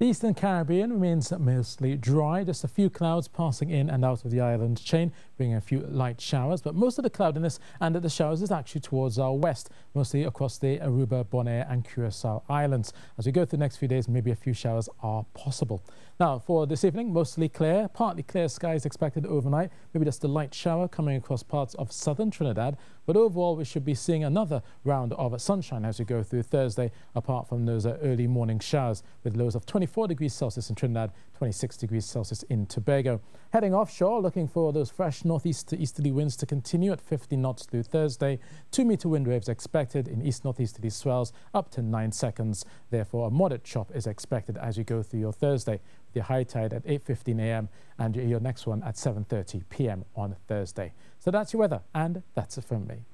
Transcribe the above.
The Eastern Caribbean remains mostly dry, just a few clouds passing in and out of the island chain, bringing a few light showers, but most of the cloudiness and the showers is actually towards our west, mostly across the Aruba, Bonaire and Curacao Islands. As we go through the next few days, maybe a few showers are possible. Now, for this evening, mostly clear, partly clear skies expected overnight, maybe just a light shower coming across parts of southern Trinidad, but overall we should be seeing another round of sunshine as we go through Thursday, apart from those early morning showers with lows of 24 degrees Celsius in Trinidad, 26 degrees Celsius in Tobago. Heading offshore, looking for those fresh northeast to easterly winds to continue at 50 knots through Thursday. 2-meter wind waves expected in east-northeasterly swells up to 9 seconds. Therefore, a moderate chop is expected as you go through your Thursday. Your high tide at 8:15 a.m. and your next one at 7:30 p.m. on Thursday. So that's your weather, and that's it from me.